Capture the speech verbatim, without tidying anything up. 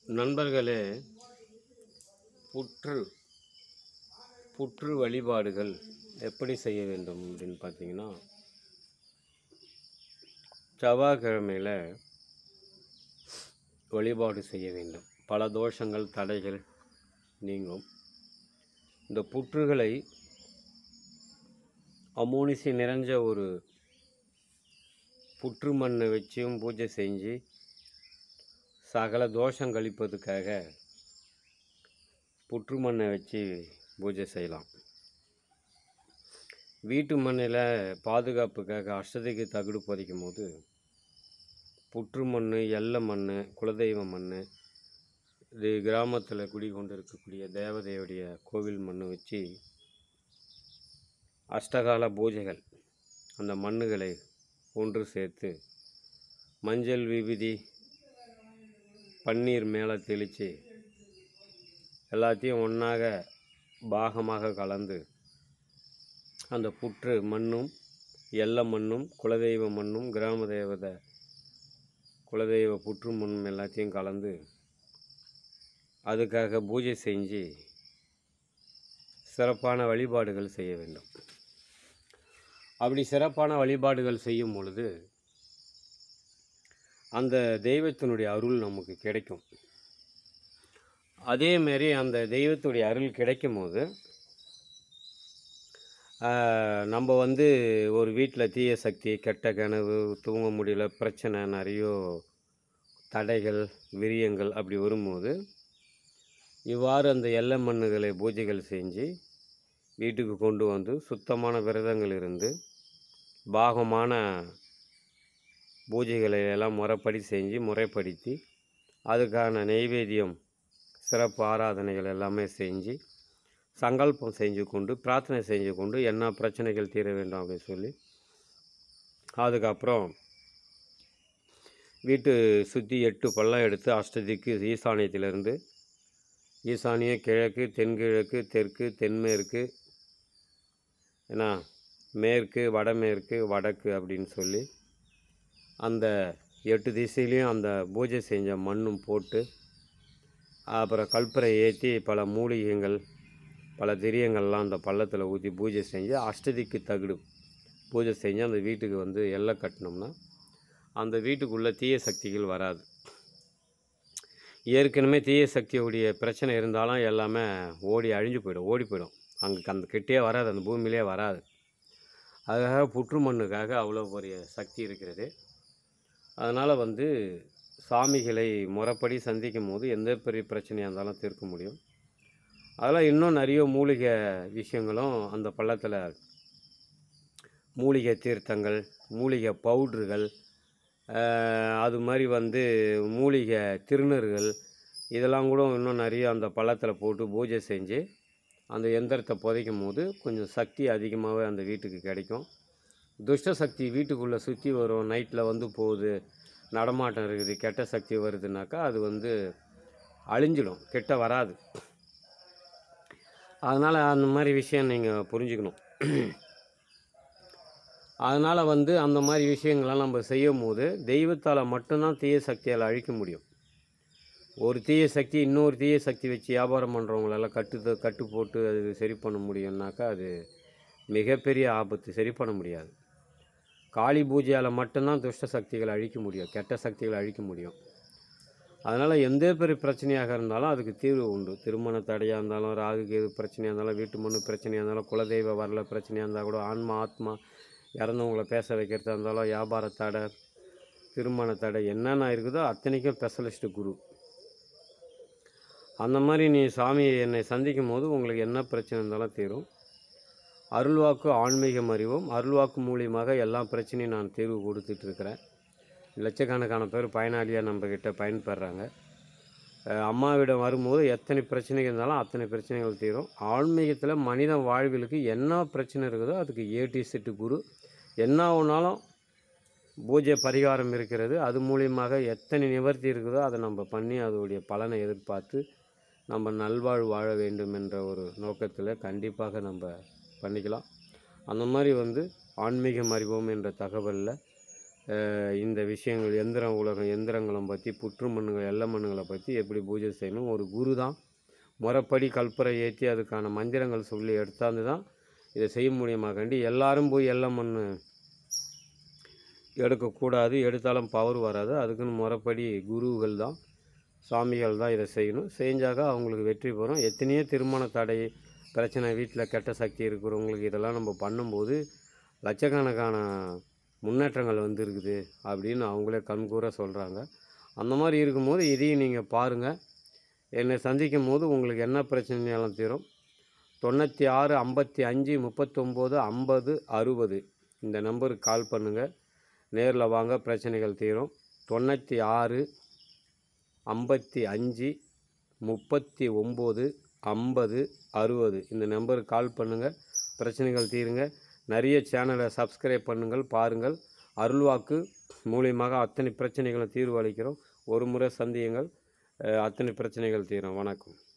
நண்பர்களே, புற்று புற்று வழிபாடுகள் எப்படி செய்ய வேண்டும் அப்படின்னு பார்த்தீங்கன்னா, செவ்வாய்க்கிழமையில் வழிபாடு செய்ய வேண்டும். பல தோஷங்கள் தடைகள் நீங்கும். இந்த புற்றுகளை அமோனிசி நிறைஞ்ச ஒரு புற்று மண்ணை வச்சும் பூஜை செஞ்சு சகல தோஷம் கழிப்பதுக்காக புற்று மண்ணை வச்சு பூஜை செய்யலாம். வீட்டு மண்ணில் பாதுகாப்புக்காக அஷ்டதிக்கு தகுடு பதிக்கும் போது புற்று மண், எல்லை மண், குலதெய்வ மண், இது கிராமத்தில் குடிகொண்டு இருக்கக்கூடிய தேவதையுடைய கோவில் மண் வச்சு அஷ்டகால பூஜைகள் அந்த மண்ணுகளை ஒன்று சேர்த்து மஞ்சள் விபூதி பன்னீர் மேலே தெளித்து எல்லாத்தையும் ஒன்றாக பாகமாக கலந்து அந்த புற்று மண்ணும் எல்லை மண்ணும் குலதெய்வ மண்ணும் கிராம தேவதை குலதெய்வ புற்று மண்ணும் எல்லாத்தையும் கலந்து அதுக்காக பூஜை செஞ்சு சிறப்பான வழிபாடுகள் செய்ய வேண்டும். அப்படி சிறப்பான வழிபாடுகள் செய்யும் பொழுது அந்த தெய்வத்தினுடைய அருள் நமக்கு கிடைக்கும். அதேமாரி அந்த தெய்வத்துடைய அருள் கிடைக்கும் போது நம்ம வந்து ஒரு வீட்டில் தீய சக்தி, கெட்ட கனவு, தூங்க முடியல, பிரச்சனை, நிறைய தடைகள், விரியங்கள் அப்படி வரும்போது இவ்வாறு அந்த எல்லை மண்ணுகளை பூஜைகள் செஞ்சு வீட்டுக்கு கொண்டு வந்து சுத்தமான விரதங்கள் இருந்து பாகமான பூஜைகளை எல்லாம் முறைப்படி செஞ்சு முறைப்படுத்தி அதுக்கான நெய்வேத்தியம் சிறப்பு ஆராதனைகள் எல்லாமே செஞ்சு சங்கல்பம் செஞ்சு கொண்டு பிரார்த்தனை செஞ்சு கொண்டு என்ன பிரச்சனைகள் தீர வேண்டும் அப்படின்னு சொல்லி அதுக்கப்புறம் வீட்டு சுற்றி எட்டு பள்ளம் எடுத்து அஷ்டதிக்கு ஈசானியத்திலிருந்து ஈசானிய கிழக்கு, தென்கிழக்கு, தெற்கு, தென்மேற்கு, ஏன்னா மேற்கு, வடமேற்கு, வடக்கு அப்படின்னு சொல்லி அந்த எட்டு திசையிலையும் அந்த பூஜை செஞ்ச மண்ணும் போட்டு அப்புறம் கல்பரை ஏற்றி பல மூலிகைகள் பல திரியங்கள்லாம் அந்த பள்ளத்தில் ஊற்றி பூஜை செஞ்சு அஷ்டதிக்கு தகுடு பூஜை செஞ்சு அந்த வீட்டுக்கு வந்து எல்லை கட்டினோம்னா அந்த வீட்டுக்குள்ளே தீய சக்திகள் வராது. ஏற்கனவே தீய சக்தியுடைய பிரச்சனை இருந்தாலும் எல்லாமே ஓடி அழிஞ்சு போயிடும், ஓடி போயிடும். அங்கே அந்த கிட்டே வராது, அந்த பூமியிலே வராது. அதுக்காக புற்று மண்ணுக்காக அவ்வளோ பெரிய சக்தி இருக்கிறது. அதனால் வந்து சாமிகளை முறைப்படி சந்திக்கும் போது எந்த பெரிய பிரச்சனையாக இருந்தாலும் தீர்க்க முடியும். அதெல்லாம் இன்னும் நிறைய மூலிகை விஷயங்களும் அந்த பள்ளத்தில் மூலிகை தீர்த்தங்கள், மூலிகை பவுட்ருகள், அது மாதிரி வந்து மூலிகை திருநர்கள் இதெல்லாம் கூட இன்னும் நிறைய அந்த பள்ளத்தில் போட்டு பூஜை செஞ்சு அந்த எந்திரத்தை புதைக்கும் போது கொஞ்சம் சக்தி அதிகமாகவே அந்த வீட்டுக்கு கிடைக்கும். துஷ்ட சக்தி வீட்டுக்குள்ளே சுற்றி வரும், நைட்டில் வந்து போகுது, நடமாட்டம் இருக்குது, கெட்ட சக்தி வருதுனாக்கா அது வந்து அழிஞ்சிடும், கெட்ட வராது. அதனால் அந்த மாதிரி விஷயம் நீங்கள் புரிஞ்சுக்கணும். அதனால் வந்து அந்த மாதிரி விஷயங்கள்லாம் நம்ம செய்யும் போது தெய்வத்தால் மட்டும்தான் தீய சக்தியால் அழிக்க முடியும். ஒரு தீய சக்தி இன்னொரு தீய சக்தி வச்சு வியாபாரம் பண்ணுறவங்களெல்லாம் கட்டு கட்டு போட்டு அது சரி பண்ண முடியும்னாக்கா அது மிகப்பெரிய ஆபத்து, சரி பண்ண முடியாது. காளி பூஜையால் மட்டும்தான் துஷ்ட சக்திகளை அழிக்க முடியும், கெட்ட சக்திகளை அழிக்க முடியும். அதனால் எந்த பெரிய பிரச்சனையாக இருந்தாலும் அதுக்கு தீர்வு உண்டு. திருமண தடையாக இருந்தாலும், ராகு கேது பிரச்சனையாக இருந்தாலும், வீட்டு மண்ணு பிரச்சனையாக இருந்தாலும், குலதெய்வ வரல பிரச்சனையாக இருந்தால் கூட, ஆன்மா ஆத்மா இறந்தவங்களை பேச வைக்கிறதா இருந்தாலும், வியாபார தடை, திருமண தடை என்னென்ன இருக்குதோ அத்தனைக்கும் ஸ்பெஷலிஸ்ட்டு குரு. அந்த மாதிரி நீ சாமியை என்னை சந்திக்கும் போது உங்களுக்கு என்ன பிரச்சனை இருந்தாலும் தீரும். அருள்வாக்கு ஆன்மீகம் அறிவோம். அருள்வாக்கு மூலியமாக எல்லா பிரச்சனையும் நான் தீர்வு கொடுத்துட்ருக்கிறேன். லட்சக்கணக்கான பேர் பயனாளியாக நம்மக்கிட்ட பயன்படுறாங்க. அம்மாவிடம் வரும்போது எத்தனை பிரச்சனைகள் இருந்தாலும் அத்தனை பிரச்சனைகள் தீரும். ஆன்மீகத்தில் மனித வாழ்விலுக்கு என்ன பிரச்சனை இருக்குதோ அதுக்கு ஏடி செட்டு குரு என்ன ஒன்றாலும் பூஜை பரிகாரம் இருக்கிறது. அது மூலியமாக எத்தனை நிவர்த்தி இருக்குதோ அதை நம்ம பண்ணி அதோடைய பலனை எதிர்பார்த்து நம்ம நல்வாழ்வு வாழ வேண்டும் என்ற ஒரு நோக்கத்தில் கண்டிப்பாக நம்ம பண்ணிக்கலாம். அந்த மாதிரி வந்து ஆன்மீகம் அறிவோம் என்ற தகவலில் இந்த விஷயங்கள் எந்திர உலகம் எந்திரங்களை பற்றி புற்று மண்ணுகள் எல்ல மண்ணுகளை பற்றி எப்படி பூஜை செய்யணும் ஒரு குரு தான் முறைப்படி கல்பரை ஏற்றி அதுக்கான மந்திரங்கள் சொல்லி எடுத்தாந்து தான் இதை செய்ய முடியுமா கண்டி எல்லாரும் போய் எல்ல மண் எடுக்கக்கூடாது, எடுத்தாலும் பவர் வராது. அதுக்குன்னு முறைப்படி குருவுகள் தான் சாமிகள் தான் இதை செய்யணும். செஞ்சாக அவங்களுக்கு வெற்றி பெறும். எத்தனையோ திருமண தடை பிரச்சனை வீட்டில் கெட்ட சக்தி இருக்கிறவங்களுக்கு இதெல்லாம் நம்ம பண்ணும்போது லட்சக்கணக்கான முன்னேற்றங்கள் வந்துருக்குது அப்படின்னு அவங்களே கண்கூற சொல்கிறாங்க. அந்த மாதிரி இருக்கும்போது இதையும் நீங்கள் பாருங்கள். என்னை சந்திக்கும் போது உங்களுக்கு என்ன பிரச்சனையாலும் தீரும். தொண்ணூற்றி ஆறு ஐம்பத்தி அஞ்சு முப்பத்தொம்போது ஐம்பது அறுபது இந்த நம்பருக்கு கால் பண்ணுங்கள். நேரில் வாங்க, பிரச்சனைகள் தீரும். தொண்ணூற்றி ஆறு ஐம்பத்தி அஞ்சு முப்பத்தி ஒம்பது ஐம்பது அறுபது இந்த நம்பருக்கு கால் பண்ணுங்கள், பிரச்சனைகள் தீருங்க. நிறைய சேனலை சப்ஸ்கிரைப் பண்ணுங்கள், பாருங்கள். அருள்வாக்கு மூலியமாக அத்தனை பிரச்சனைகளும் தீர்வு அளிக்கிறோம். ஒரு முறை சந்தியுங்கள், அத்தனை பிரச்சனைகள் தீரும். வணக்கம்.